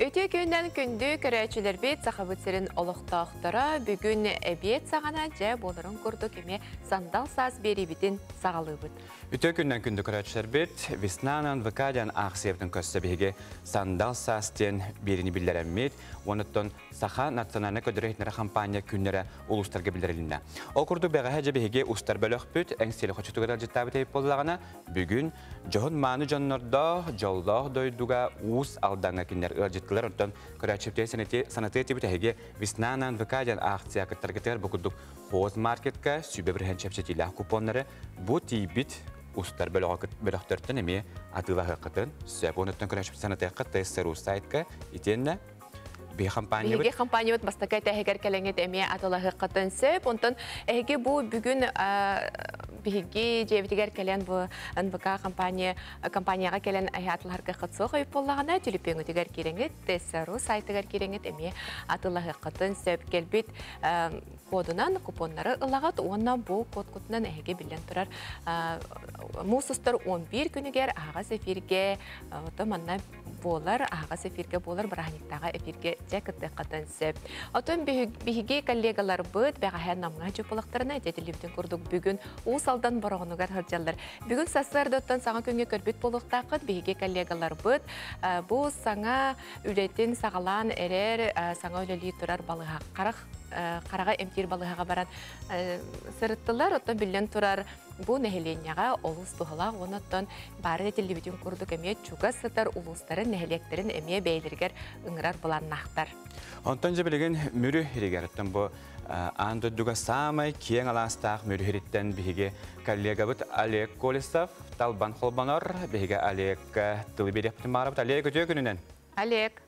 Өте күнден күнді көрәчілер бет сақабытсерін олықтақтыра бүгін әбет сағана жә болырын күрді кеме сандал саз бері бітін сағалы бұд. Өте күнден күнді көрәчілер бет Веснанан Выкадян ақсептің көсті беге сандал сазтен беріні білдер әммет, оныттон Саха национальны көдіректері компания күннері ұлыстарға білдірілінді. Ол күрді бәғі жа беге ұстар бөлік бүт, әңселі қочетуғыдар жеттабы тейіп болдағына бүгін жоғын маны жонларда жоллақ дойдуға ұс алдаңа күннер ұлжеттілер ұттан көрәчіптей санаты етебі тәйге Веснанан Выкадян ақция күттіргетер бұқыдық хоз маркетка сүйбе бірген чәпшетілі купонлары бұ тейбіт ұстар бөліқтірттін әме атылағы қытын сөп оныттан көрәчіпті санаты қытты сәру сайтқа етенні Биһиги компания бит бастакай тәһегер кәләңет әмия аталаһы кытын сөп, онтон әһеге бу бүгүн биһиги җебитигер кәлән бу НВК компанияга кәлән атларга кытсы кайып боллагана телепеңе тигер киреңет, ТСРУ сайтыгер киреңет әмия аталаһы кытын сөп келбит кодунан купоннары ылагат, оннан бу код-кутунан әһеге билен турар. Мусустар 11 күнүгер агас эфирге томанна болар, агас эфирге болар, брахниктага эфирге Жакытты қатын сөп. Отын бігі коллегалар бұд, бәғаһән намға жөпіліқтіріне әтетіліптің күрдік бүгін ұсалдан барағынығар ғыржалар. Бүгін сасырдыттан саңа көнге көрбет болуқтақыд бігі коллегалар бұд. Бұл саңа үлетін сағалан әрер, саңа өлелі тұрар балыға қараға әмтер балыға баран сырыттылар. Оттан білен тұрар бұл нәхеленяға олыс тұғылақ, оныттан бары әтелебетін күрдік әме чуға сытар ұлыстарын нәхелектерін әме бәйлергер ұңырар бұлан нақтар. Онтан жабілеген мүрі херегеріттен бұл андыдуға самай кең аластақ мүрі хереттен бігі коллега бұд Олег Колесов, Талбан Холбанор, бігі Олег Тылыберектің мары бұд. Олег, өте күнінен? Олег.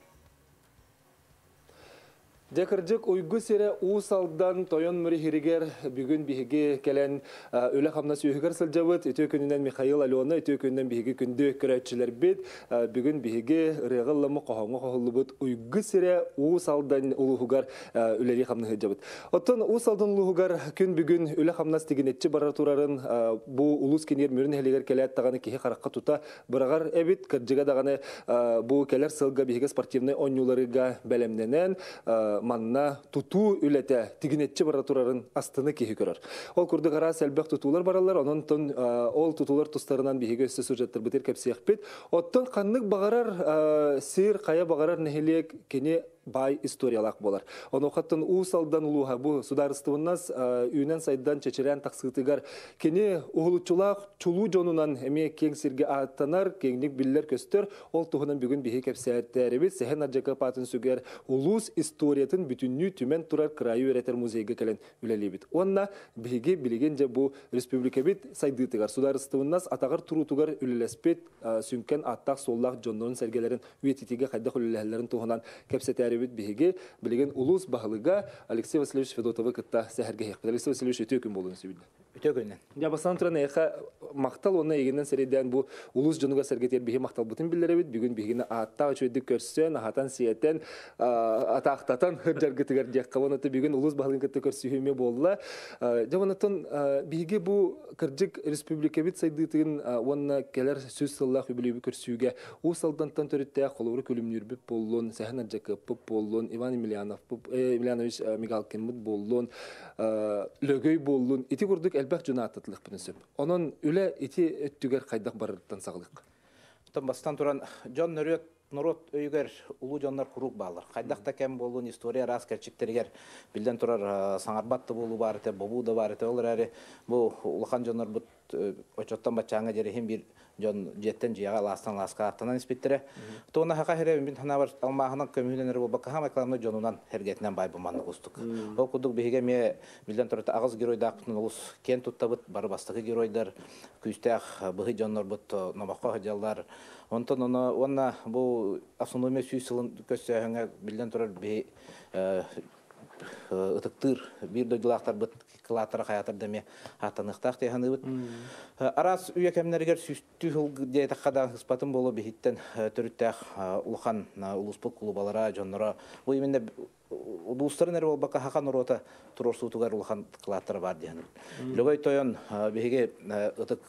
Декірдік ұйғы сері ұсалдан тойон мүрі херегер бүгін бігі кәлән өлі қамна сүйігер сылжавыд. Өте күнінен Михаил Алена, өте күнінен бігі күнді көрәтшілер бет. Бүгін бігі реғылымы қоғаңы қоғылы бұд. Ұйғы сері ұсалдан ұлығығар өлері қамны хеджавыд. Оттан ұсалдан ұлығығар күн бүгін өлі қамнас тегенетші барар турарын бұл ұлыс кенер мөрін хелегер кәләт тағаны кеге қараққа тұта бірағар әбет кірджіға дағаны бұл кәлер сылға бігі спортивный ойнуларыға бәлемненен манна туту үләтә тигенетче бара турарын астыны кеһи көрөр. Ол күрдү кара сәлбәк тутулар баралар, онон тон ол тутулар тустарынан биһиге өссө сюжеттер битер кепсиякпет. Оттон каннык багарар сир кая багарар нехелек кене бай историялак болар. Оны хаттан усалдан улуха бу сударыстыбыннас үйнен сайдан чечерен таксытыгар кене угулучулак чулу жонунан эме кең сирге аттанар кеңник биллер көстөр ол туһунан бүгүн биһи кепсәттеребит сехен аджака патын сүгер улус историятын бүтүннү түмен турар крайы өретер музейге келен үлелебит. Онна биһиге билигенже бу республика бит сайдытыгар сударыстыбыннас атагар турутугар үлелеспет сүнкен аттак соллак жоннун сергелерин үетитиге кайда үлелелерин туһунан кепсәттеребит биһиге билеген улус баһылыга Алексей Васильевич Федотовы кытта сәһәргә хәкбет. Алексей Васильевич өтө күн болуын сөйдө. Өтө күннән. Я басан туран эха мактал оны егеннән середән бу улус жонуга сәргәтер биһи мактал бутын билләре бит бүгүн биһине атта өчөйдүк көрсөн атан сиятен атактатан жаргытыгар жаккабаны бүгүн улус баһылын кытта көрсөйме болла. Жабанатын биһиге бу кыржык республика бит сайдытын онна келер сүз сыллах билеби көрсөйгә усалдантан төрөттә холуры күлүмнүр бит боллон сәһән аджакы боллон Иван Емельянович Мигалкин боллон лөгөй боллон ити күрдүк әлбәк жунатытлык принцип. Онон үле ити өттүгер кайдак барырдан саглык. Тон бастан туран Жон Нөрөт Норот өйгер улуу жоннор курук баалар. Кайдакта кем болуун история раскерчиктергер билден турар саңарбатты болуу бар эте, бобуу да бар эте. Олар ари бу улахан жоннор бут очоттон бачаңа жерехин бир жон жеттен жыяга ластан ласка аттанан испиттере. Тоона хака херебин бин хана бар алмагынан көмүленер бу бакка макламны жонунан хергетинен бай буманны кустук. Ол кудук биге ме билден турат агыз герой дактын улус кен туттабыт бар бастыгы геройдар күстәх быгы жоннор бут намакка хаҗаллар. Онтон онна бу автономия сүйсылын көсөһөңө билден турар би ытыктыр бир дойдулактар бут кылатыр хаятыр деме атаныктак теханы бут. Арас үйекемнергер сүстү дейт кадан испатын болу бихиттен төрүттәк улхан улуспут клубалара жоннора бу именно удустарын әрі болбаққа хақан ұрота тұрор суытуғар ұлған қылаттары бар дейін. Лөгой тойын беге ұтық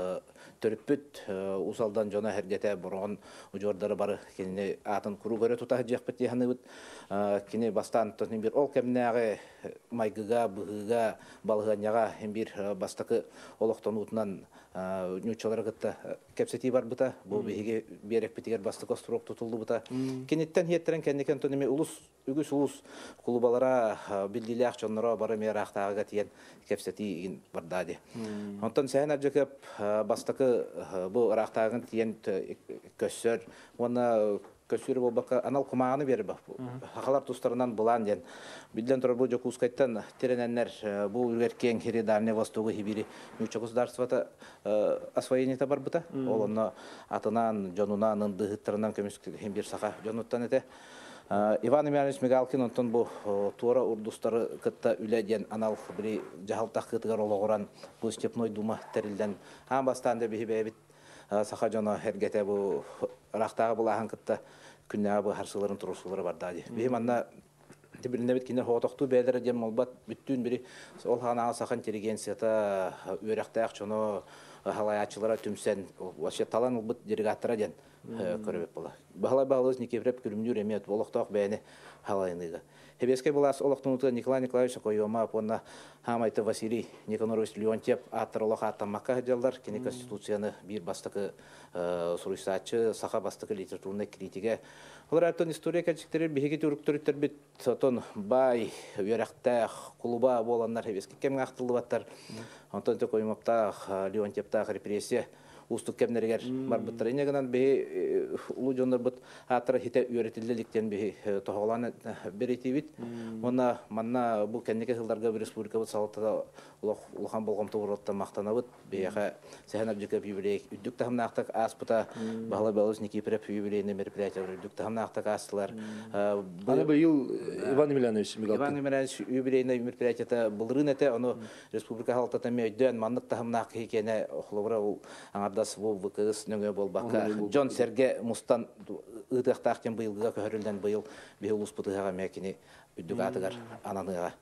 төріппіт усалдан жона әргеті бұрған ұжордары бары кеніне атын құру көрі тұта жақпыт дейіні бұд. Кене бастан тұтын бір ол кәмінәғі майгыға, бұғыға, балғанияға бір бастақы олықтан ұтынан нючалары қытта кәпсеті бар бұта. Бұл беге берек бітігер бастық остырок тұтылды бұта. Кенеттен хеттерін кәнекен тұнеме үгіс ұлыс құлыбалара білділі ақчонлара бары мер ақтағыға тиен кәпсеті бардады. Онтан сәйін әбжекеп бастықы бұл ақтағын тиен көссер, оны көсүрі болбаққа анал құмағаны бері бақ. Хақалар тұстарынан бұлан ден. Білден тұрар бұл жоқ ұсқайттан теренәнлер бұл үргеркен хері дарне востуғы хибири нүчоғыз дарсывата освоениета бар бұта. Ол оны атынан, жонунан, ындығыттарынан көмескі хембір сақа жонуттан әте. Иван Иванович Мигалкин онтон бұл туара урдустары кытта үләден анал бірі жағалтақ кытығар олығыран бұл степной дума тәрілден. Ан бастан да бейбет сақа жоны әргеті бұл рақтағы бұл ағын кытта күннәға бұл харсыларын тұрысылары бар дади. Бейім анна бірінде бет кенер хоғытоқты бәдірі дем олбат бүттін бірі ол ғанағы сақан терегенсията өріқтаяқ жоны халаячылара түмсен вообще талан ұлбыт дерегаттыра ден көребет бола. Бағалай-бағалыз некепіреп күрімдер емет олықтақ бәйіні халайыныға. Хебескай болас олықтың ұтыға Николай Николаевич Койома, онна Хамайты Василий Никонорович Леонтьев аттыр олық аттамаққа ғаджалдар, кене Конституцияны бір бастықы сұрыштачы, сақа бастықы литературны критиге. Олар әрттен история кәчіктері бігеге түріктіріктер бет сотын бай, үйерақтақ, құлыба боланлар хебеске кемге ақтылды баттар. Онтан тек оймаптақ, Леонтьевтақ репрессия устук кемнергер бар бұттар. Енегінен бей ұлы жондар бұт аттыры хите үйретілділіктен бей тоғыланы береті бит. Оны манна бұл кәнеке жылдарға бір республика бұт салатыда ұлған болғам тұғыраттан мақтана бұт. Бейеға сәхен абжекеп юбилей. Үддік тағымна ақтық ас бұта бағылай бағылыз некепіреп юбилейіне мероприятия бар. Үддік тағымна ақтық астылар. Аны бұл Иван Емельянович Мигалкин. Иван Емельянович юбилейіне мероприятията бұлырын әті. Оны республика халықтата мейден маннық тағымна ақ екені оқылыбыра аңардас бұл бұқығыз нөңе бол баққа. Джон Серге мұстан ұйтықтақтен бұйылғыға көрілден бұйыл бейіл ұспытыға мәкені үддік атығар ананыға.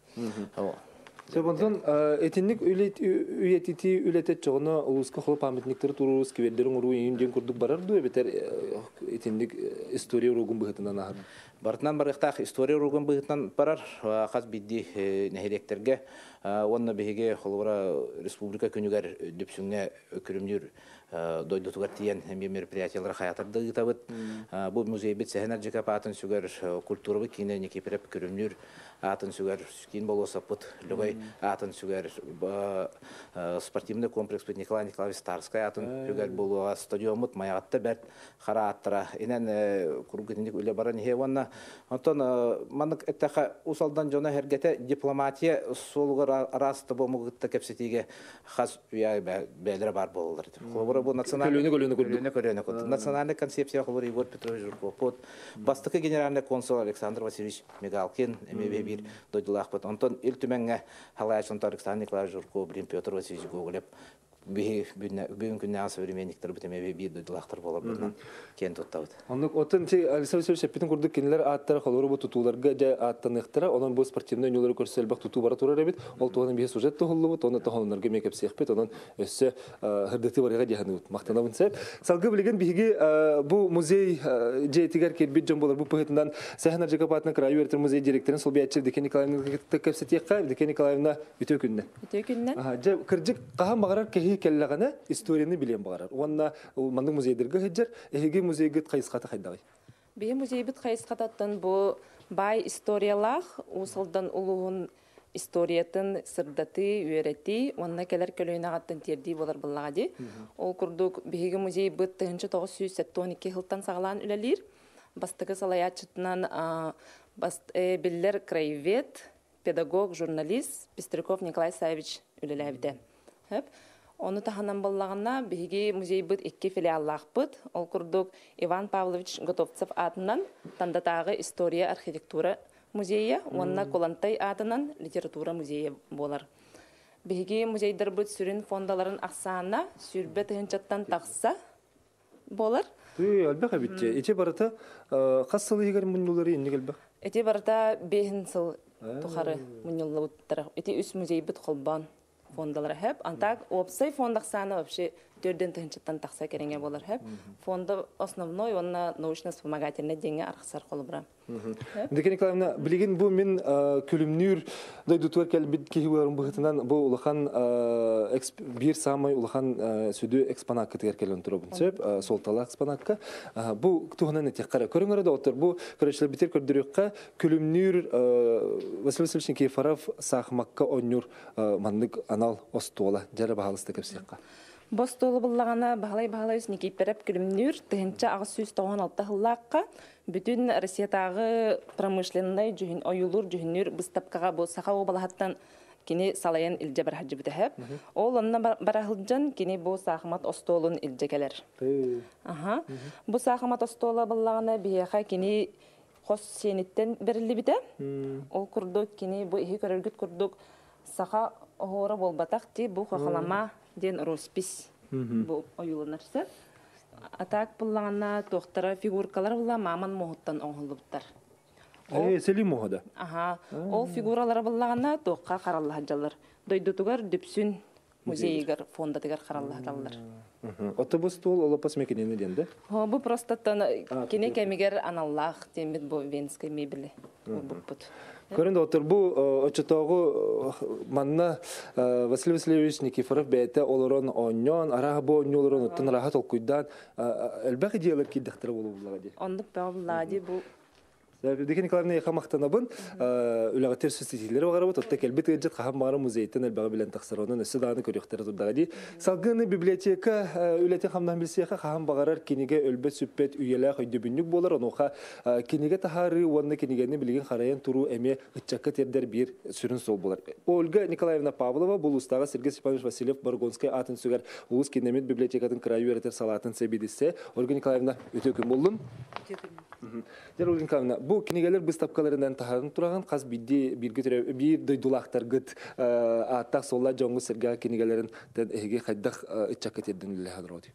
Сондан этинник үйетити үлетет жоғына улуска холы памятниктері турурус кебелдерін ұру үйінден күрдік барар дуе бетер этинник история ұруғын бұғытынан ағыр. Бартынан барықтақ история ұруғын бұғытынан барар қаз бидді нәхеректерге онына бейге холыра республика күнігер дөпсіңне өкірімдер дойдутугар тиен мероприятиялар хаятарды гытабыт. Бу музей бит сәһәнәр җика патын сүгәр культурабы кине некепреп күрүмнүр атын сүгәр кин болоса пут любой атын сүгәр спортивный комплекс бит Николай Николаевич Старская атын сүгәр болуга стадионмут маягатта бәт хара аттыра. Инен кургынник үле баран хеванна. Антон манык эттәхә усалдан жона хәргәтә дипломатия солгар раста бомугытта кепсетиге хас уя бәләр бар булдыр. Бұл национальная концепция Хлор Егор Петрович Журков. Бастықы генеральный консул Александр Васильевич Мигалкин, бір дойдылақ бұд. Антон Илтүменге Халайшынты Александр Николаевич Журков, Петр Васильевич Гоголев. Бүгін күннен современниктер бітеме бейді дойдылақтар болар бұдынан кен тұттауыд. Отын Александр Васильевич Шеппетін күрдік кенелер аттары қалуыры бұл тұтуларға жа аттан иқтыра, онын бұл спортивный өнелері көрсел бақ тұту бара тұрар әбет, ол туғанын бейе сюжет тұғылы бұд, оны тұғалынарға мекеп сейқпет, онын өсі ғырдықты барыға дияны бұд. Мақтанабын сәп. Салғы білген бейге бұл музей жетігер кербет жон болар. Бұл пұғытынан Сәхінар Жекапатының крайы өртір музей директорын сол бейатчев Декен Николаевна үтө келләгәне историяны билен багарар. Онна мандың музейдерге хәҗәр, эһеге музейгә кайсыката хайдагы. Бе музейбит кайсыкататтан бу бай историялар, усалдан улугун историятын сырдаты, үйрәти, онна келер көлөйнагаттан терди болар буллагы. Ол курдук беге музей бит 1972 елдан саглан үлелер. Бастыгы салаячытынан биллер краевед, педагог, журналист Пестряков Николай Савич үлеләбде. Оны таханан боллағына беге музей бұд 2 филиаллақ бұд. Ол күрдік Иван Павлович Готовцев атынан тандатағы история архитектура музейі, онына Колантай атынан литература музейі болар. Беге музейдер бұд сүрін фондаларын ақсағына сүрбе тұхынчаттан тақса болар. Әлбәқ әбітте. Ете барыта қас сылы егер мұндылары енді келбәқ? Эти барда бехин сыл тухары муньуллауттар. Эти үс музей бит холбан фондалар хэп. Антак опсай фондах саны вообще 4-ден тыгынчыттан такса кереңе болар хэп. Фонда основной онна научно-вспомогательный деньги архсар колбра. Дикени Николаевна, билеген бу мен күлүмнүр дойдутуар келбит кихилерин быгытынан бу улахан бир самый улахан сүдү экспонат кетер келен турабын сөп солтала экспонатка бу туһунан эти кара көрүңөр да отур бу көрөчлөр битер көрдүрөккө күлүмнүр Василий Васильевич Никифоров сахмакка оннур мандык анал остуола жара баалысты кепсекка Бостолы буллагана баһалай Никифоров күлүмнүр тыгынча агыс сүз 96 хыллакка бүтүн Россиядагы промышленный жүһүн оюлур жүһүнүр быстапкага бу саха обалахаттан кини салаян илже бар хаҗы битәһәп. Ол онна барахылҗан кини бу сахмат остолун илҗекелер. Аха. Бу сахмат остола буллагана бияха кини хос сенеттен берилди бите. Ол курдук кини бу ихи көрөргүт курдук саха охора болбатак ти бу хохалама ден роспис бу оюлунарсы. Атак буллагана доктора фигуркалар була маман мохуттан оңгулуптар. Селим мохада. Аха. Ол фигуралар буллагана токка караллахалар. Дойдутугар дүпсүн музейгер фондатыгар караллахалар. Отобус тол олопас мекенени денде. Бу просто кине кемигер аналлах темит бу венская мебели. Бупут. Көрүндө отур бу очотогу манна Василий Васильевич Никифоров бете олорон оньон ара бу оньолорон оттон рахат олкуйдан элбеги диалог киддактыр болуп булагади. Онды павлади бу Дикени Николаевна яхамактанабын үлөгөтөр сөстетилери багарабы тотта келбит ыжат кахам бары музейтен элбеги билен таксаронун өсү дааны көрүктөр турдагади. Салгыны библиотека үлете хамдан билсеха кахам багарар киниге өлбөт сүппет үйеле көйдөбүнүк болор онуха киниге тахары уонна кинигени билген хараян туру эме ычакка тердер бир сүрүн сол болор. Ольга Николаевна Павлова бул устага Сергей Степанович Васильев Баргонский атын сүгөр улус кинемет библиотекатын краю өретер салатын себидисе Ольга Николаевна өтө күн болдун. Ольга Николаевна бу кинигелер выставкаларынан тахарын тураган каз бидди бир дойдулактар гыт аттак солла жоңгу серга кинигелерин эге кайдак ычакка тердин эле хадроди.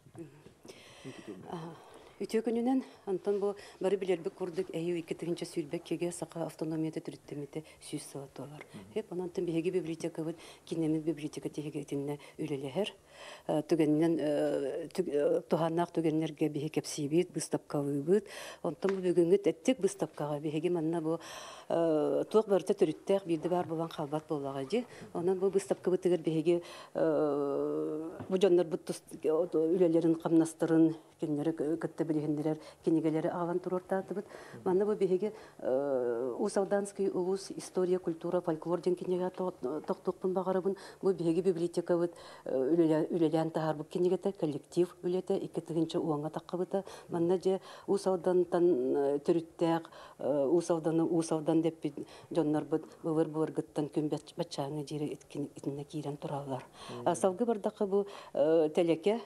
Үтөкүнүнөн антон бу бары билерби курдук эйүү 2-нче сүйлбек кеге сака автономияда түрүттемите сүз сааталар. Хеп анантын биһиги библиотека бит кинемит библиотека тегетинне үлелехер. Түгеннен туханнак түгеннерге биһи кепсибит выставкалыбыт. Онтон бу бүгүнгү теттик выставкага биһиги манна бу тук барта түрүттек бирде бар болгон халбат боллагади. Онан бу выставка битигер биһиги бу жоннор бут үлелерин камнастырын киннери кытты билгендерер кинигелери аган турортатыбыт. Манна бу биһиги Усалданский улус история, культура, фольклор ден кинеге токтуктун багарыбын. Бу биһиги библиотека бит үлелән тахар бу кинигете коллектив үлете 2-нче уаңга таккыбыта. Манна же Усалдантан төрүттәк Усалдан деп жоннор бит быр гыттан күмбәт бачаңы җире иткинне кирен туралар. Салгы бардакы бу телеке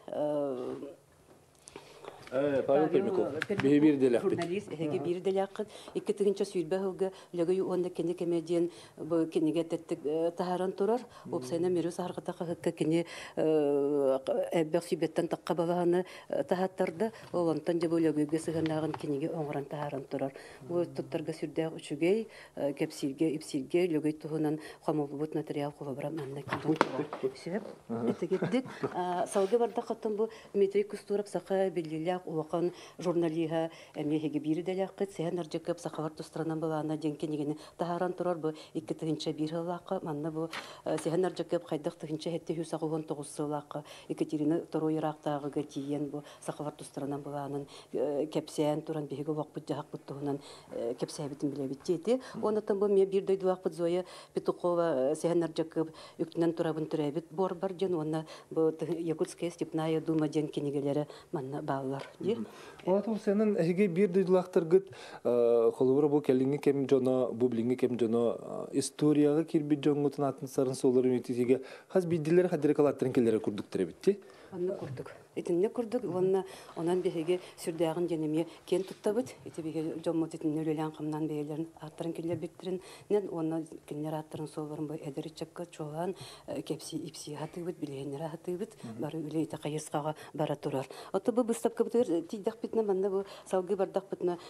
Павел Пермяков. Бир делек. Журналист, эге бир делек. 2-нче сүйлбе хылгы лөгөй онда кине комедиан бу кинеге теттик тахаран турар. Опсайна мерүс аргыта хыкка кине эббек сүбеттен такка баланы тахаттарды. Олонтан же бу лөгөйгө сыгынагын кинеге оңран тахаран турар. Бу туттарга сүрдө үчүгөй кепсилге ипсилге лөгөй туһунан хамолбут материал колобрам анна кирен. Сөп. Этегедик салгы барда каттан бу Дмитрий Кустуров сака билилер улақан журналиха эмнеге бири делякыт сен аржыкып сахавар странан балана денкенигени тахаран турар бу 2-нче бир хылакка манна бу сен аржыкып кайдык 2-нче хетте хусагын 9 сылакка Екатерина II ирактагы гатиен бу сахавар странан баланын кепсен туран биге вакыт жак буттугунан кепсебитин билебитти онотон бу ме бир дойду вакыт Зоя Петухова сен аржыкып үктүнөн турабын турабит бор бар жөн онна бу Якутская степная дума денкенигелери манна баллар. Олату сенен эге бир дыйлактар гыт холура бу келинге кем жона бу билинге кем жона историяга кирби жоңгутун атын сарын солору метиге хаз бидилер хадирекалаттырын келлере курдуктар битти. Онны курдук. Итинне курдук, онан беге сүрдәгын денеме кен туттабыт. Ити беге жоммот итинне өлелән кымнан бейлерин аттырын киллер биттерин. Нен онна киннер аттырын солбарын бу эдери чакка чоган кепси ипси хатыбыт биленер хатыбыт. Бары үлейте кайырскага бара турар. Аты бу быстапка битер тидак битне манда бу салгы бардак битне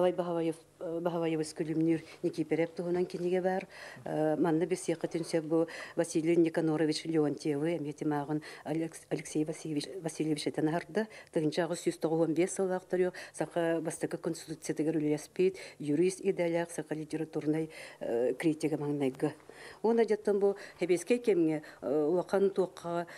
бахавай скулимнир Никипереп тугунан киниге бар. Манда бис якытын сөп бу Василий Никонорович Леонтьевы, эметимагын Алексей Васильевич Этенарда, тыгынчагы 195 сылактыры, сака бастакы конституциятыгы үлеспит, юрист иделяк, сака литературный критика маңнайгы. Оны жаттан бу хебеске кемге уакан туакка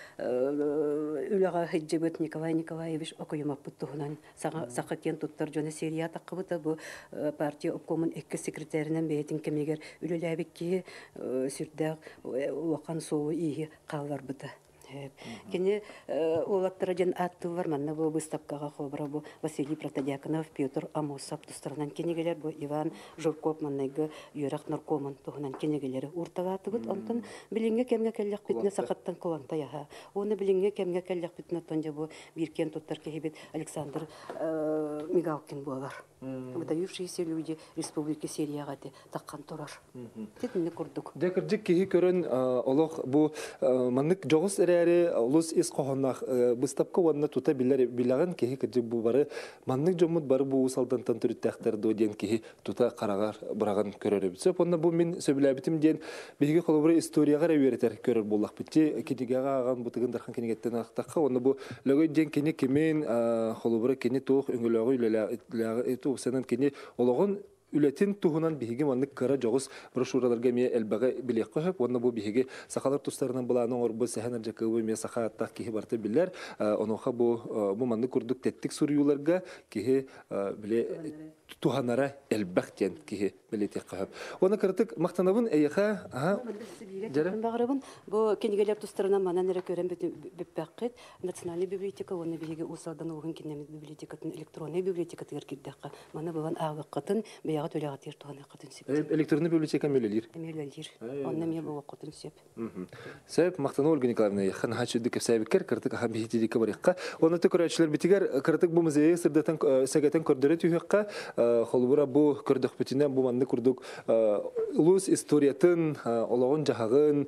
үлага хиджебет Николай Николаевич окуймап буттугунан сака кен туттар жона серия такыбыта бу партия обкомун экки секретарынан бейтин кемегер үлеләбекки сүрдәк уакан соу ии каллар бута. Кене улаттыра жан атты бар манна бу выставкага хобра бу Василий Протодиаконов, Петр Амосов тустарынан кенегелер бу Иван Журков маннайгы юрак наркоман тугунан кенегелери уртага атыбыт онтон билинге кемге келлек битне сакаттан коланта яха. Оны билинге кемге келлек битне тонжа бу биркен туттар кебет Александр Мигалкин булар. Выдающиеся люди Республики Сирияга таккан турар. Тетинне курдук. Декердик кихи көрөн олох бу маннык жогус эрере улус ис кохоннах быстапка ванна тута билаган кихи кырдык бу бары маннык жомут бары бу усалдантан түрүттәхтер доден кихи тута карагар бураган көрөр битсеп онда бу мен сөбүләбитим ден биги колобура историяга реверетер көрөр буллак битти китигага аган бутыгын дархан кенегеттен актакка онда бу лөгөй ден кене кемен колобура кене тух өңгөлөгө үлелә сенен кене ологон үлетин туһунан биһиги маннык кара жогус брошюраларга ме элбага билек кохып онна бу биһиги сахалар тустарынан буланы орбу саханар жакыбы ме сахатта кихи барты биллер оноха бу маннык курдук теттик сурюларга кихи биле туханара элбактен кихи билете кохып оны кыртык мактанабын эйха жарым багырыбын бу кенигелер тустарынан манан эре көрөн беппакыт национальный библиотека оны биһиги усалдан угун кинемит библиотекатын электронный библиотекатыгар кирдакка мана булган агыкытын ягат үлегат ертуганы кытын сеп. Электронный библиотека мөлелир. Мөлелир. Онна ме бу кытын сеп. Сеп мактана Ольга Николаевна яхан хачыдык сәбикер кыртык ха бихитидик барыкка. Оны төкөрәчләр битигәр кыртык бу музей сырдатан сәгәтен көрдөрә түйәккә холбура бу көрдөх битинә бу манны күрдүк улус историятын ологон жахагын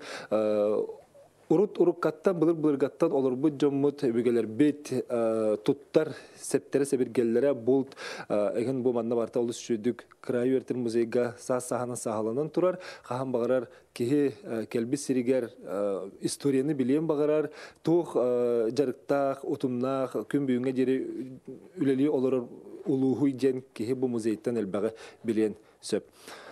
уруккаттан былыр-былыргаттан олар бұд жоммут бөгелер бет туттар септері себергеллері болт еген бұл манна барта олыс шүйдік крайы өртір музейга сағана сағаланан тұрар қахан бағарар кеге келбі сиригер историяны білен бағарар туқ жарықтақ, ұтымнақ, күн бүйінге жері үлелі олар улуғуй ден кеге бұл музейттен әлбағы білен сөп.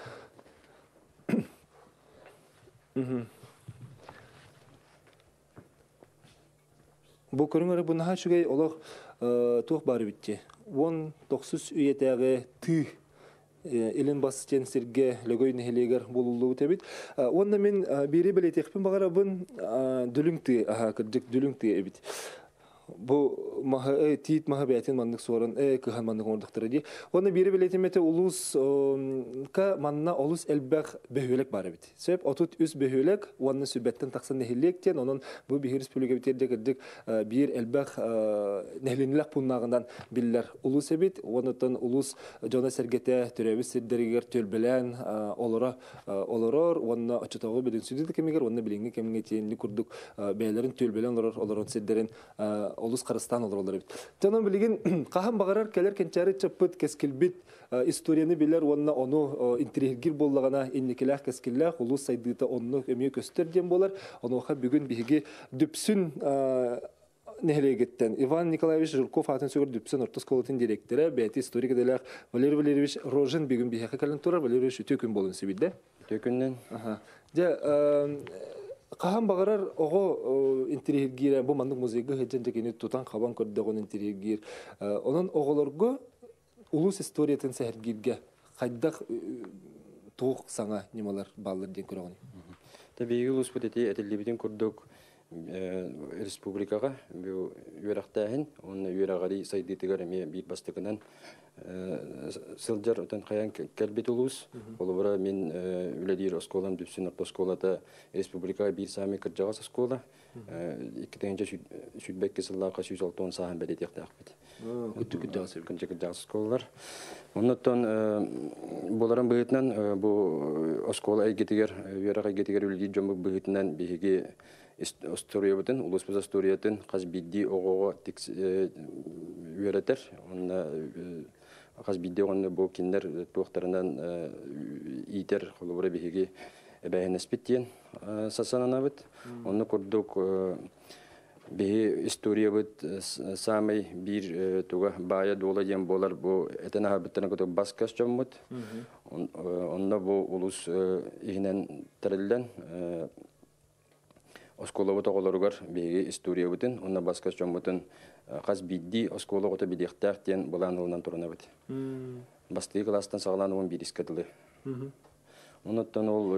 Бу көрүңөр бу наха шугай олох тух бары битти. Вон 900 үйетәге ты илин бастен сирге лөгөй нехелегер болулуу тебит. Онда мен бири билетекпин багарабын дүлүңти кырдык дүлүңти эбит. Бу маха тит маха бәтен мандык сорын кыхан мандык ордуктары ди. Оны бири билетемете улус ка манна улус элбәк бөһөлек бары бит. Сөп отут үз бөһөлек онны сүбәттен таксын нехелектен онун бу бихир республика битерде кырдык бир элбәк нехленлек пуннагындан биллер улус эбит. Онутан улус жона сергете төрөбүс сирдергер төлбелен олорор онны ачытагы бидин сүдүк кемигер онны билинге кемге тиенли курдук бәйләрен төлбелен олорон сирдерин Олус Карыстан олар бит. Жаным билген кахан багарар келер кенчары чапыт кескилбит историяны билер онна ону интерьергир боллагана инникелах кескиллах улус сайдыта онну эме көстөрден болар. Онуха бүгүн биги дүпсүн нехлегеттен Иван Николаевич Журков атын сөгөр дүпсүн орта школатын директоры бәти историк делах Валерий Валерьевич Рожин бүгүн биһа кален турар Валерьевич төкүн болун сибидде. Төкүннен. Кахан багарар ого интерьергир бу мандык музейге хеджен дегени тутан кабан көрдөгөн интерьергир онун оголорго улус историятын сәргирге кайдак тук саңа немалар баллар ден көрөгөн. Табиги улус бутети этелибитин көрдөк республикага бу юрактаһын, он юрагали сайдытыгар эме бир бастыгынан сылжар отан хаян келбит улус. Олбара мен үледир осколам дүпсүн осколата республикага бир сами кыржагас оскола. Иккетенче сүдбекке сыллака 106 сахан белетектакбит. Кыржагас осколалар. Оннотон буларын быытынан бу оскола айгетигер юрага айгетигер үледир жомбу быытынан биге историябытын, улуспуз историятын каз бидди огого тикс үйрәтер. Онна каз бидди онны бу киндер туактарынан итер холбора биге бәһенеспиттен сасананабыт. Онны курдук биге историябыт самый бир туга бая дола дем болар бу этена хабыттан кото баскас чоммут. Онна бу улус игенен терелден осколова тоголоругар биги история бутын, онна баскас жомбутын каз бидди осколова то бидихтартен буланылынан турунабыт. Басты класстан саглануун бирискатылы. Оннотон ол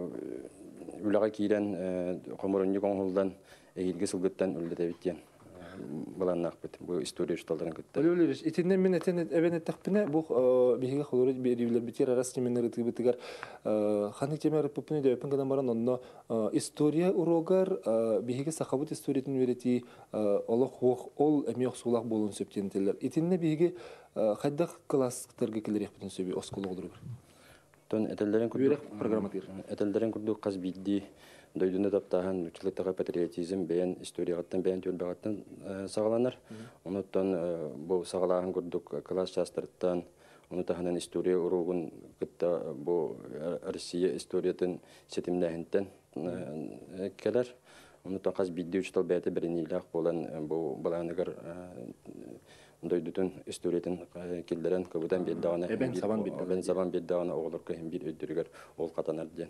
үлага кирен коморунню коңулдан эгилге сылгыттан үлдетебиттен буланнакпыт. Бу история шталдан кытты. Олёлериш, итинен мен этен эбенеттакпына бу биге холоры берилер битер арас теменер тибитигер ханы темер пупны да пенгдан баран онно история урогар биге сахабут историятын верети олох ол эмек сулак болун сөптентелер. Итинне биге кайдак класстарга келерек бүтүн сөбү осколог олоргар. Тон этелдерин курдук программатыр. Этелдерин курдук каз бидди дойдуна таптахан үчүлөттөгө патриотизм бен историягаттан бен төлбөгаттан сагаланар. Онуттан бу сагалаан курдук класс частырттан онутаханан история уругун кытта бу Россия историятын сетимнехинтен келер. Онуттан каз бидди үчтал бәте беринилак болан бу баланыгар дойдутун историятын килдерен кыбыдан беддагана бен сабан беддагана оголор кем бир өйдүргөр ол катанар ден.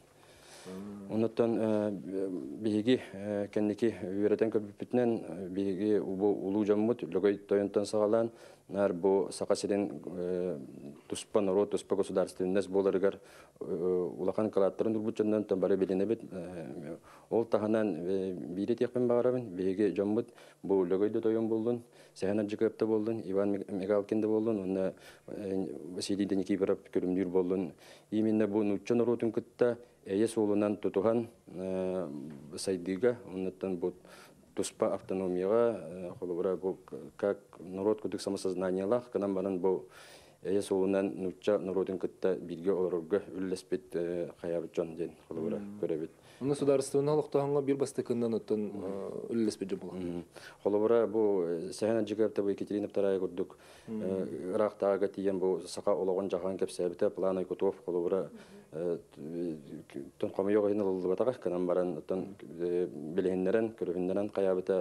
Онуттан биги кенники үйрөтен көпүтүнөн биги улуу жоммут лөгөй тоюнтан сагалан нар бу сакасиден туспа народ туспа государственность боларыгар улахан калаттарын дурбучундан табары беленебит ол таханан бири текпен багарабын биги жоммут бу лөгөйдө тоюн болдун сехана жыкыпта болдун Иван Мигалкинде болдун онна Василий Деникипов көрүмдүр болдун именно бу нуччон народун кытта эйес улунан тутуган сайдыга оннан бу туспа автономияга холобра бу как народ кудук самосознаниялах канан баран бу эйес улунан нучча народун кытта бирге олорга үллеспет хаябычон ден холобра көрөбүт. Онна сударственный алыктаганга бир бастыкындан оттон үллеспет жобула. Холобра бу сехана жыгапта бу Екатерина II курдук рахтага тиен бу сака ологон жахан кепсебите планы кутов холобра тон комойго гынылды батага канан баран тон билегендерен көрүннөрөн каябыта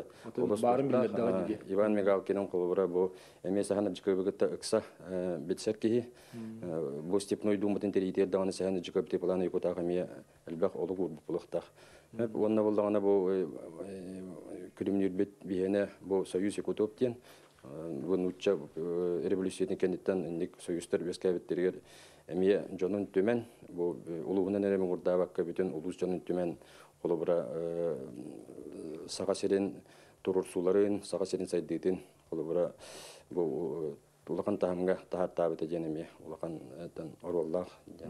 Иван Мигалкинин холобра бу эмес сехана жыгапта ыкса битсерки бу степной думатын теритер даганы сехана жыгапта планы кутага ми элбек олугу булактак. Онна болдагана бу күрүмнүрбет биене бу союз экутоптен бу нучча революциятын кенеттен ник союздар бескебеттергер эми жонун төмен бу улугунан эреме урдабакка бүтүн улус жонун төмен холобра сагасерин турурсуларын сагасерин сайдытын холобра бу улакан таамга тааттабыта женеме улакан ороллах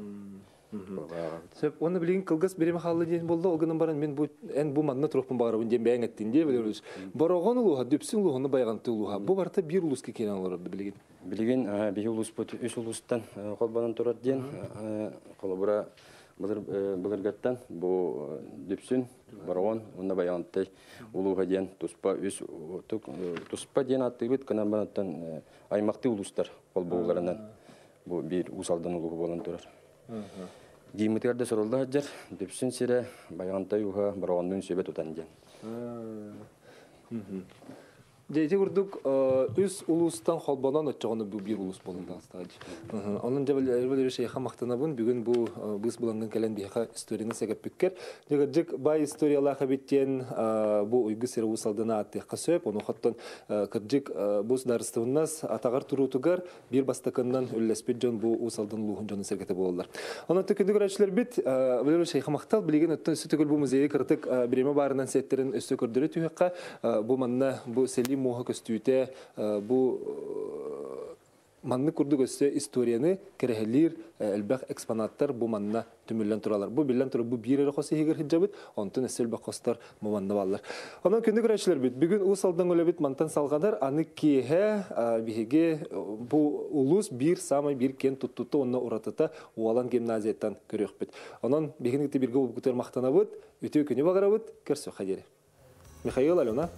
Сөп оны билген кылгыс береме халлы ден болды. Олгынан баран мен бу манна туруппун барабын ден бәң еттин де билебиз. Борогон улуга, дүпсүн улугуны байганты улуга. Бу барта бир улуска келен аларды билген. Билген бир улус бут үч улустан колбанан турат ден. Колобура былыргаттан бу дүпсүн борогон уна байганты улуга ден туспа үч туспа ден аттыбыт канан банаттан аймакты улустар колбууларынан бу бир усалдан улугу болон турар. Гимитерде сорулда хаджар, дүпсүн сире, байгантай уха, бароғандың сөбет утан ден. Жейте күрдік үз улустан холбонан өтчіғаны бұл бір улус болында астады. Onun жабыл шейха мақтана бұн, бүгін бұл бұз бұланған кәлен бейха историяны сәгіп бүккер. Жегіржік бай историялаға беттен бұл ұйғы сері ұсалдына аттыққа сөп, оны қоттан кіржік бұз дарыстығыннас атағар тұрутығар бір бастақыннан үлләспет жон бұл ұсалдың лұғын жоны сәргеті болылар. Оны түкінді көрәтшілер бет, білер шейха мақтал, білеген өттен үсі түгіл бұл музейі кіртік біреме барынан сәттерін өсті көрдірі түйіққа бұл манна бұл селі моға көстүйте бұл манны күрдік өсті историяны кәрәхелер әлбәқ экспонаттар бұл манна түміллен тұралар. Бұл біллен тұры бұл бір әрі қосы егер хиджабыт, онтын әсел бақ қостар бұл манна балылар. Онан күнді көрәшілер біт. Бүгін ұсалдан өлі біт мантан салғадар, аны кейе бігеге бұл ұлыс бір самай бір кен тұттыты онына ұратыта уалан гимназияттан көрек біт. Онан бігінікті бірге ол күтер мақтана бұд, өте күні бағыра бұд, көрсі қадері. Михаил, Алена.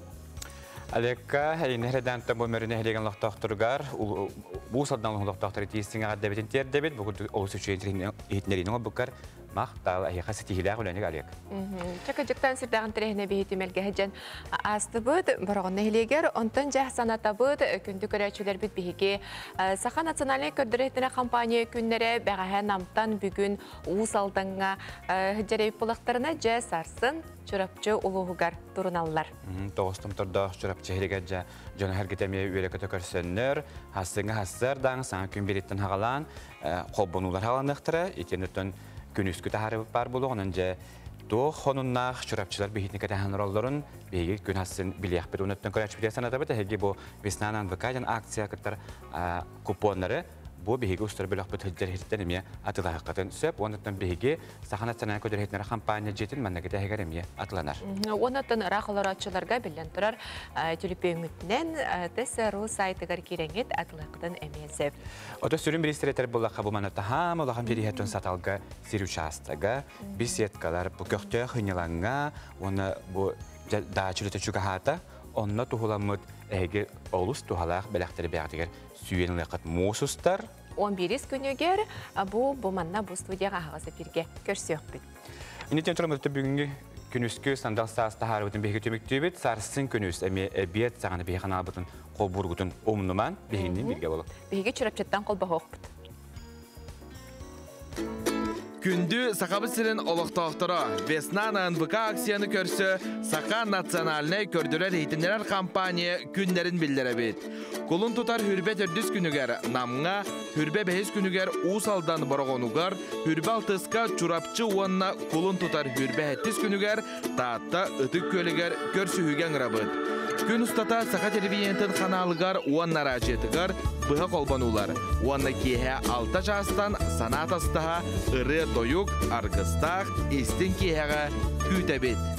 Алекка, әйінерден төмөмеріне әлеген лақтақтырғар, бұл салдан лақтақтыры тейістің ағаддабетін тердебет, бұл олысы үшейін етінерінің бұқар мақтал әйіға сетихіліғ өләнік әлек. Чака жүктен сірдағын тірехіне бейті мелгәхеджен асты бұд, бұрағын нәхілегер, онтын жақ саната бұд, күнді көрәчілер бұд бейге. Сақа национальный көрдіреттіне компания күннері бәғәхә намтан бүгін ұғыс алдыңға хіджерейп бұлақтарына жә сарсын чұрапчы ұлығығар тұрыналылар. Тоғыстым тұрда чұрапчы херегәджі жөні әргетемей өрекеті көрсөннер, хасыңы хасыр даң саңа күн береттін хағалан, қолбонулар хағаланықтыры, етенеттен күн үскіті әрі бар болу, оның жә тоқ қоныннақ чұрапчылар бейітінікті әніролларын бейгі күн хасын білияқ бет. Өнеттен көрәчі біле санады бұд, әйге бұл Веснанан выкайдан акция күттір купонлары bu bihigi ustar bölük bütücler hitlerimiye atılağı qatın söp, ondan bihigi sahanat sanayı ködür hitleri kampanya jetin mannagı tehigerimiye atılanar. Ondan raqolaratçılarga bilen turar tülüpüngütnen TSRU saytıgar kirengit atılaqdan emezep. Oda sürüm bilistereter bullaqa bu manata ham olağan birihetun satalga sirüçastaga, bisetkalar bu köktö hınyalanga, onu bu dağçılıta çukahata, onunla tuhulamut ege olus tuhalaq belaqteri beğdiger süyen laqat musustar. 11 günüger bu manna bu studiyaga ağası birge körsüyök bit. İneten turamızda bugünkü günüskü sandal sağısta harabıtın bihgi tümüktübit, sarsın günüs emi biyet sağını bihgan albıtın qolburgutun omnuman bihinin birge bolu. Bihgi çürapçattan qolba hoq bit. Күнді сақабы сірін олықтақтыра Веснанан ВК акцияны көрсі Сақа национальный көрдірер ейтінерер компания күнлерін білдері бет. Құлын тұтар хүрбе түрдіс күнігер намға, хүрбе бәйіз күнігер ұсалдан бұрғонуғар, хүрбе алтысқа чурапчы уанна құлын тұтар хүрбе әттіс күнігер таатта үтік көлігер көрсі хүген рабыд. Күн ұстата Сақа телевизиентін қаналығар уаннара жетігар бұға қолбанулар. Уанна кейе алта жастан санат астаға ұры дойук, арғыстақ, естін кейеға күйтәбет.